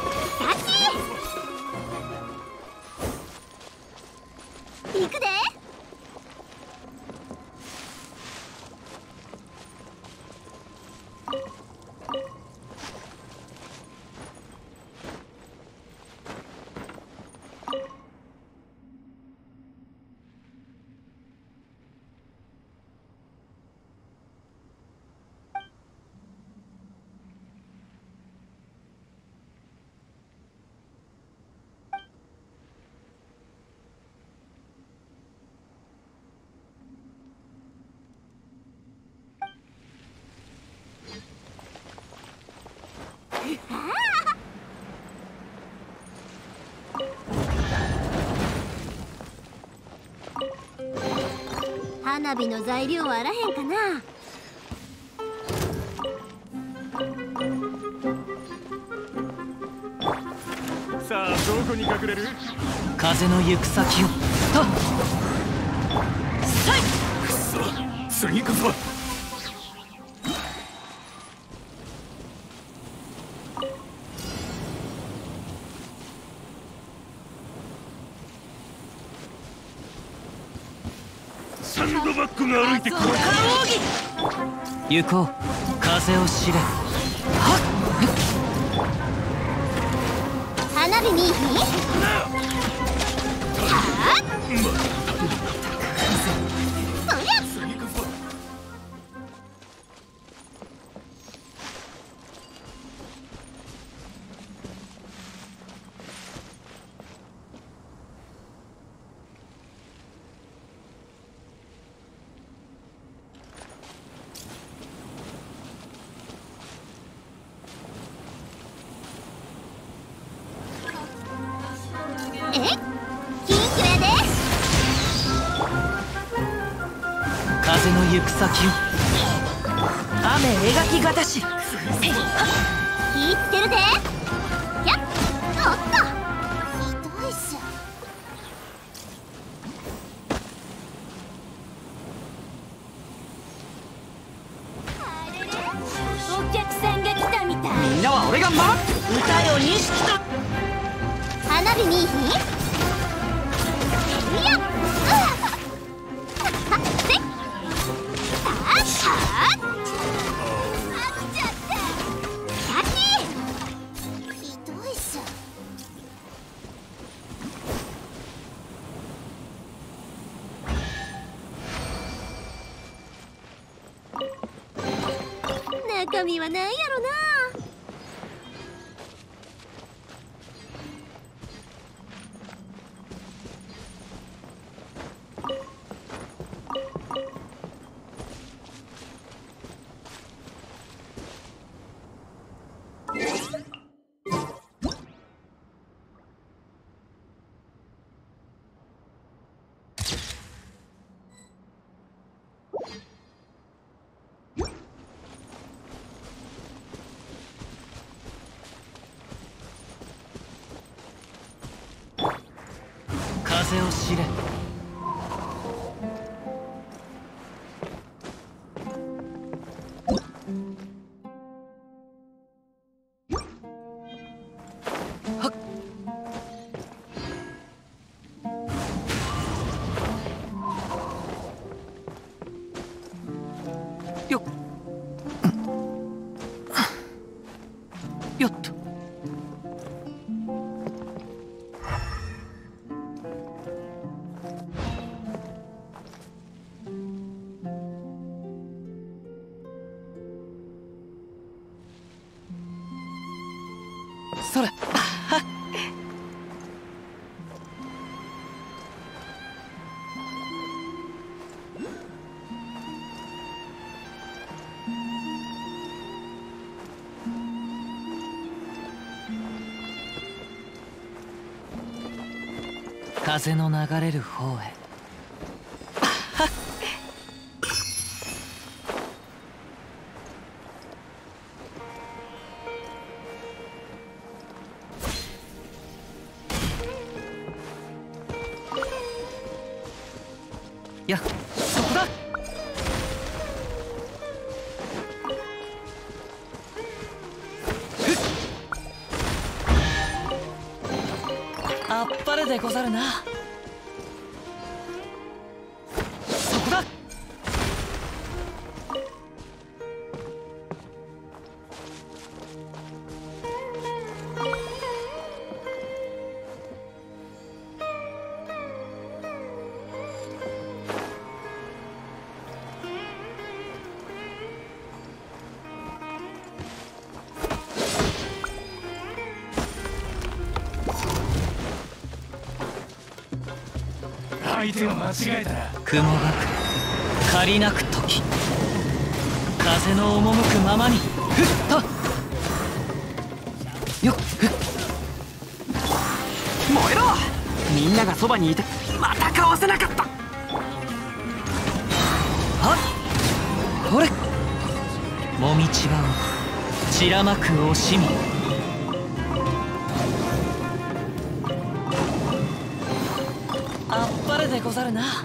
キャッチ行くで。花火の材料はあらへんかな。 さあどこに隠れる。 風の行く先を。はっさい。 くそ次こそ。サンドバッグが歩いてくる。 行こう風を知れ。はっ火見いひん。はあそりゃえ金魚やで。 風の行く先を雨描きがたし。 気ぃつけるで。やっおっとひどいっす。お客さんが来たみたい。 みんなは俺が守る。 歌よ錦と花火見いひん。いやっせっあっあっあっちゃってキャッキーひどいっす。中身は何やろな。 風を知れ。はっよっよっと。それ風の流れる方へ。やっそこだ。あっぱれでござるな。そこだ。 相手を間違えたら雲がく借りなく時、風の赴くままにふっとよっふっ。 燃えろ。みんながそばにいてまたかわせなかった。 はっこれもみちばを散らまく惜しみ。あっぱれでござるな。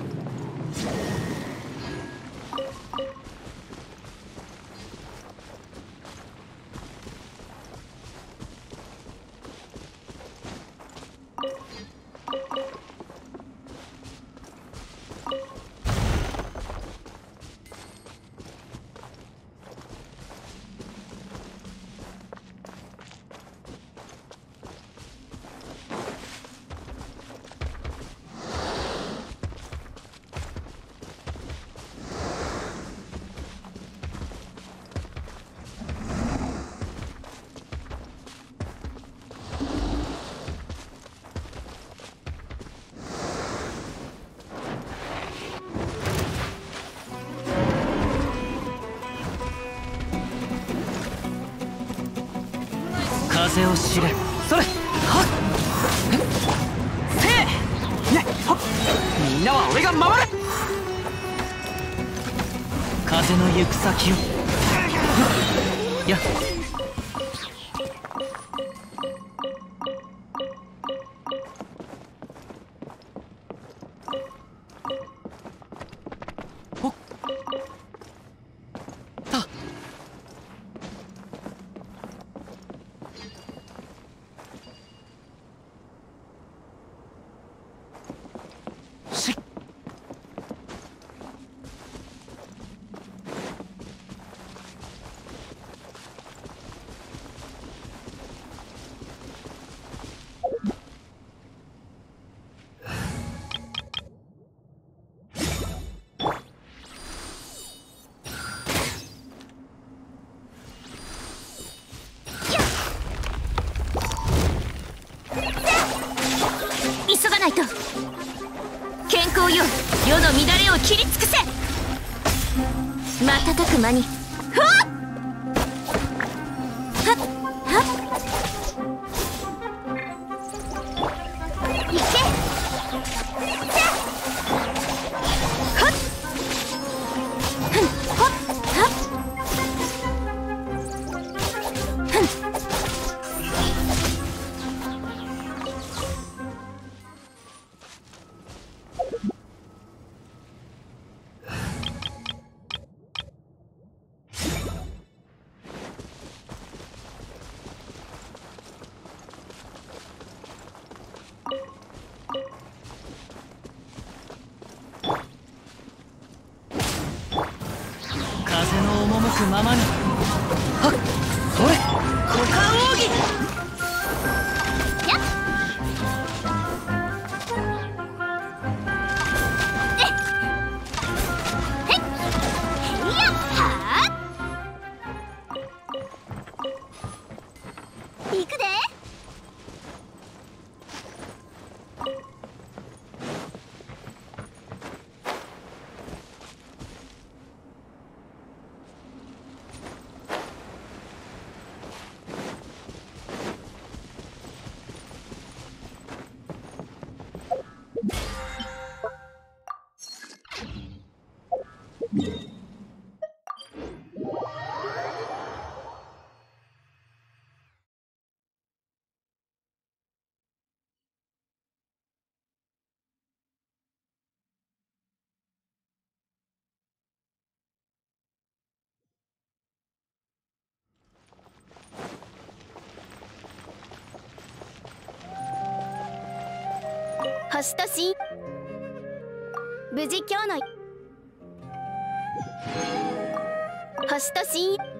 風を知れ。それ。はっせいねっはっみんなは俺が守る。 風の行く先を。やっほったし急がないと。健康よ、世の乱れを切り尽くせ。瞬く間にふわっはっはっいけせはっふんほっはっふん風の赴くままに。はっそれ。 股間奥義。 やっえっへっへいやはっいくで。星とし無事今日の星とし